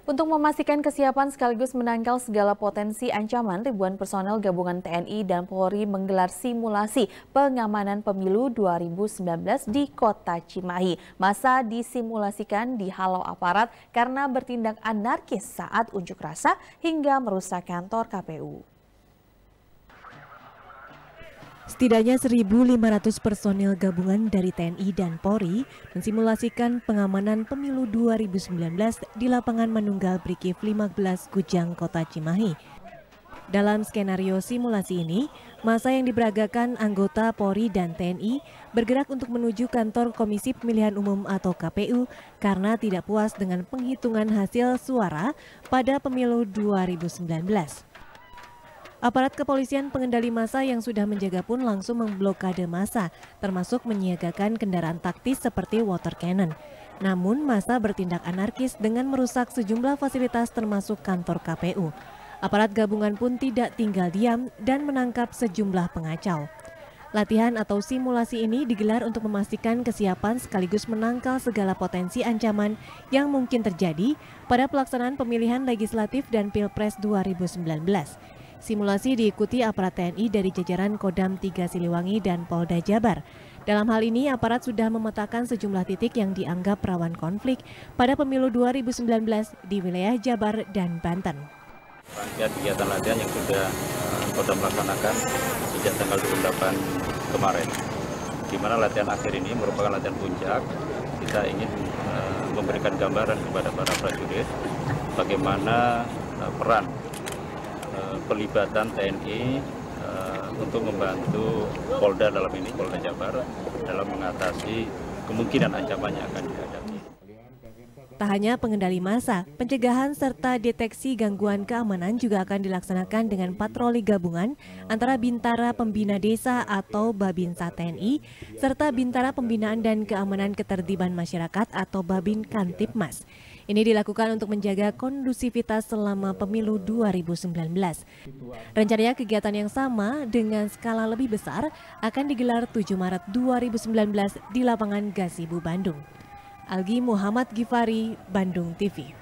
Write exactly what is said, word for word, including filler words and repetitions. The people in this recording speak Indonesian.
Untuk memastikan kesiapan sekaligus menangkal segala potensi ancaman, ribuan personel gabungan T N I dan Polri menggelar simulasi pengamanan pemilu dua ribu sembilan belas di Kota Cimahi. Masa disimulasikan dihalau aparat karena bertindak anarkis saat unjuk rasa hingga merusak kantor K P U. Setidaknya seribu lima ratus personil gabungan dari T N I dan Polri mensimulasikan pengamanan pemilu dua ribu sembilan belas di lapangan Manunggal Brigif lima belas Kujang, Kota Cimahi. Dalam skenario simulasi ini, massa yang diberagakan anggota Polri dan T N I bergerak untuk menuju kantor Komisi Pemilihan Umum atau K P U karena tidak puas dengan penghitungan hasil suara pada pemilu dua ribu sembilan belas. Aparat kepolisian pengendali massa yang sudah menjaga pun langsung memblokade massa, termasuk menyiagakan kendaraan taktis seperti water cannon. Namun massa bertindak anarkis dengan merusak sejumlah fasilitas termasuk kantor K P U. Aparat gabungan pun tidak tinggal diam dan menangkap sejumlah pengacau. Latihan atau simulasi ini digelar untuk memastikan kesiapan sekaligus menangkal segala potensi ancaman yang mungkin terjadi pada pelaksanaan pemilihan legislatif dan Pilpres dua ribu sembilan belas. Simulasi diikuti aparat T N I dari jajaran Kodam tiga Siliwangi dan Polda Jabar. Dalam hal ini, aparat sudah memetakan sejumlah titik yang dianggap rawan konflik pada pemilu dua ribu sembilan belas di wilayah Jabar dan Banten. Rangkaian kegiatan latihan yang sudah uh, Kodam laksanakan sejak tanggal dua puluh delapan kemarin, di mana latihan akhir ini merupakan latihan puncak. Kita ingin uh, memberikan gambaran kepada para prajurit bagaimana uh, peran pelibatan T N I uh, untuk membantu Polda dalam ini, Polda Jabar, dalam mengatasi kemungkinan ancaman yang akan dihadapi. Tak hanya pengendali massa, pencegahan serta deteksi gangguan keamanan juga akan dilaksanakan dengan patroli gabungan antara Bintara Pembina Desa atau Babinsa T N I, serta Bintara Pembinaan dan Keamanan Ketertiban Masyarakat atau Babin Kantipmas. Ini dilakukan untuk menjaga kondusivitas selama pemilu dua ribu sembilan belas. Rencananya kegiatan yang sama dengan skala lebih besar akan digelar tujuh Maret dua ribu sembilan belas di lapangan Gazebo Bandung. Algi Muhammad Gifari, Bandung T V.